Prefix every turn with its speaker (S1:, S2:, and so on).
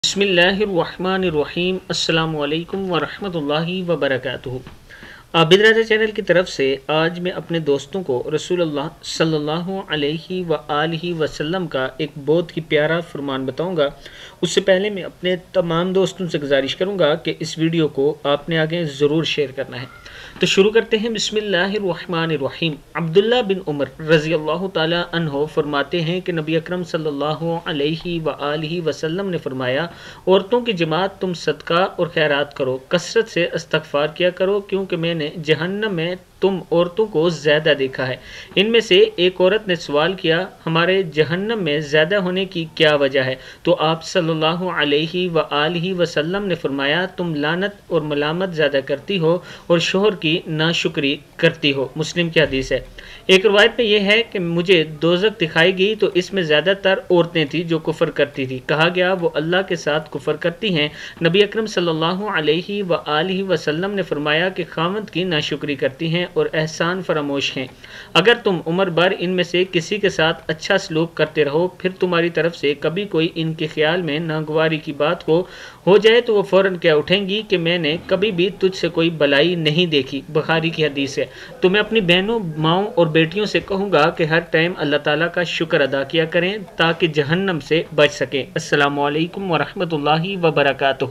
S1: بسم اللہ الرحمن الرحیم السلام علیکم ورحمۃ اللہ وبرکاتہ۔ عابد راجہ چینل کی طرف سے آج میں اپنے دوستوں کو رسول اللہ صلی اللہ علیہ وآلہ وسلم کا ایک بہت ہی پیارا فرمان بتاؤں گا۔ اس سے پہلے میں اپنے تمام دوستوں سے گزارش کروں گا کہ اس ویڈیو کو آپ نے آگے ضرور شیئر کرنا ہے۔ تو شروع کرتے ہیں۔ بسم اللہ الرحمن الرحیم۔ عبداللہ بن عمر رضی اللہ تعالی عنہ فرماتے ہیں کہ نبی اکرم صلی اللہ علیہ وآلہ وسلم نے فرمایا، عورتوں کی جماعت تم صدقہ اور خیرات کرو، کثرت سے استغفار کیا کرو، کیونکہ میں نے جہنم میں تم عورتوں کو زیادہ دیکھا ہے۔ ان میں سے ایک عورت نے سوال کیا، ہمارے جہنم میں زیادہ ہونے کی کیا وجہ ہے؟ تو آپ صلی اللہ علیہ وآلہ وسلم نے فرمایا، تم لعنت اور ملامت زیادہ کرتی ہو اور شوہر کی ناشکری کرتی ہو۔ مسلم کی حدیث ہے۔ ایک روایت میں یہ ہے کہ مجھے دوزخ دکھائی گئی تو اس میں زیادہ تر عورتیں تھیں جو کفر کرتی تھی۔ کہا گیا وہ اللہ کے ساتھ کفر کرتی ہیں۔ نبی اکرم صلی اللہ علیہ وآلہ وسلم نے فرمایا کہ خاوند کی ناشکری کرتی ہیں اور احسان فراموش ہیں۔ اگر تم عمر بھر ان میں سے کسی کے ساتھ اچھا سلوک کرتے رہو، پھر تمہاری طرف سے کبھی کوئی ان کے خیال میں ناگواری کی بات ہو جائے تو وہ فوراً کیا اٹھیں گی کہ میں نے کبھی بھی تجھ سے کوئی بلائی نہیں دیکھی۔ بخاری کی حدیث ہے۔ تو میں اپنی بہنوں، ماؤں اور بیٹیوں سے کہوں گا کہ ہر ٹائم اللہ تعالیٰ کا شکر ادا کیا کریں تاکہ جہنم سے بچ سکیں۔ السلام علیکم ورحمۃ اللہ وبرکاتہ۔